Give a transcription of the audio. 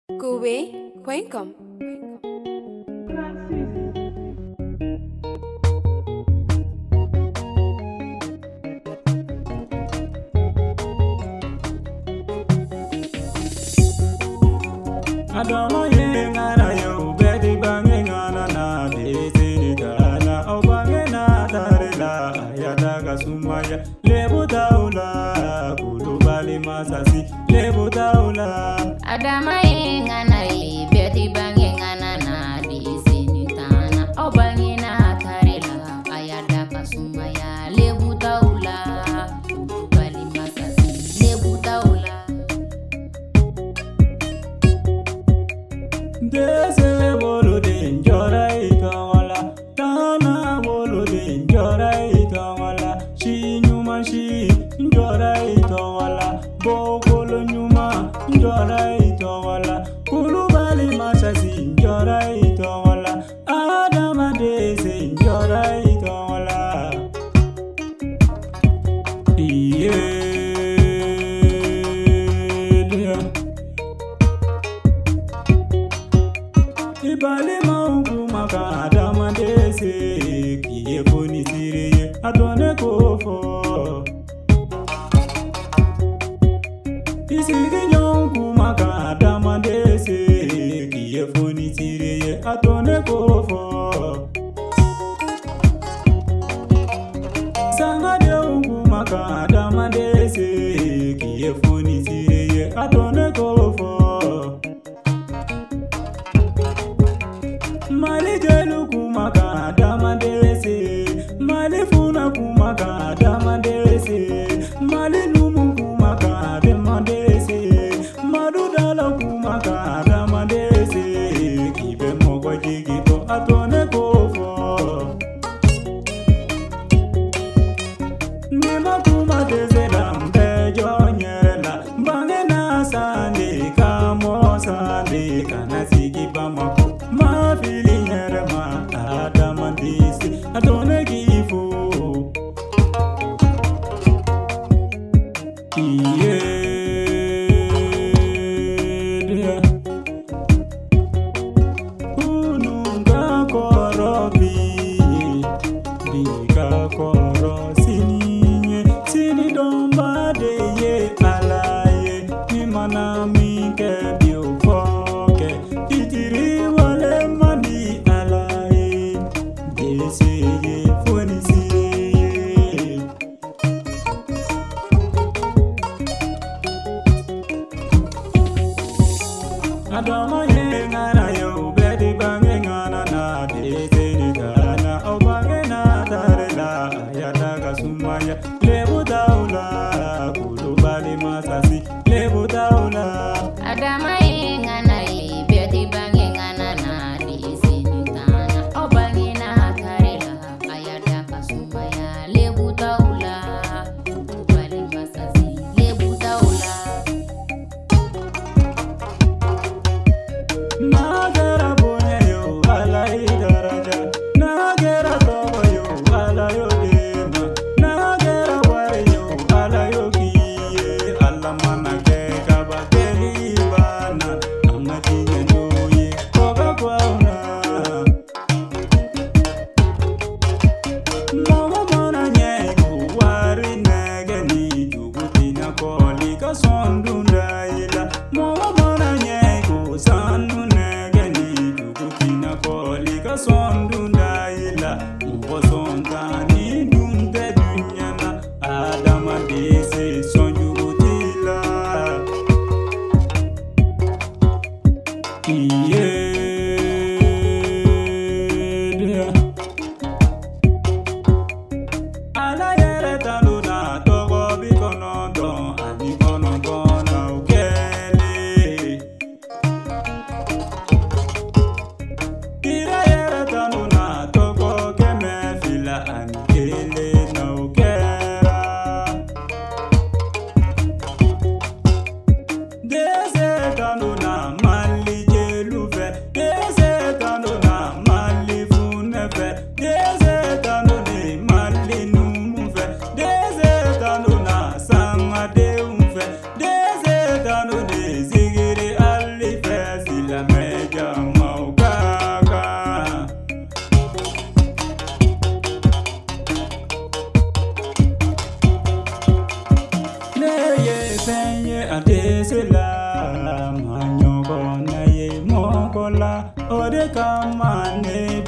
Kobe.com. Adama yengana yo beti bangengana na desini dana o bangena tarela ayadaga sumaya lebu taula kulubali masasi lebu taula Adama yengana ye beti bangengana na desini dana o bangena tarela ayadaga sumaya lebu taula kulubali masasi lebu taula. Dese bolo de njora itawala Tana bolo de njora itawala Shi nyuma shi njora itawala Bokolo nyuma njora itawala Kulubali masasi njora itawala Adama dese njora itawala Yeah. Ibali maungu maka adama dese kiye foni sireye adone kofo Isiri nyongu maka adama dese kiye foni sireye adone kofo Sanga de ungu maka adama dese kiye foni sireye adone kofo Mali jelu kumaka adama dese Mali funa kumaka adama dese Mali numu kumaka adama dese Madu dala kumaka adama dese Kibe moko jigito atone kofo Nima kuma dese lambe jonyerela Bange na sande kamo sande kana sigi bamako Ma fili nyerema adama disi adone kifu Iye Ununga korobi Diga koro sininye Sini domba deye alaye Nimana mike biofoke Itiri wale mani alaye Deseye foni siye Adama yengana yo bedi bangengana na deseni gana o bangena tarela ayadaga sumaya lebu taula kulubali masasi lebu taula Adama yengana ye beti bangengana na desini dana o bangena tarela ayadaga sumaya lebu taula kulubali masasi lebu taula. Nagera bonya yo alai daraja Nagera toba yo alayo dema Nagera ware yo alayo kiye Alamana ke kaba keli bana Amati nyoye toga kwauna Mama mana nye kuwari negeni Tugutina koli kasondunda ila Mama mana nye kusandu negeni Tugutina koli kasondunda ila Mbo sontani dunde dunyana Adama dese sonjugutila Iye Ala yere taluna togo bikono don Ani kono kona ukele Ira yere taluna togo keme fila ani kele na ukera Dese taluna mali jelu fe la meja maukaka Neye senye adesela Manyoko na ye mokola Ode kama ne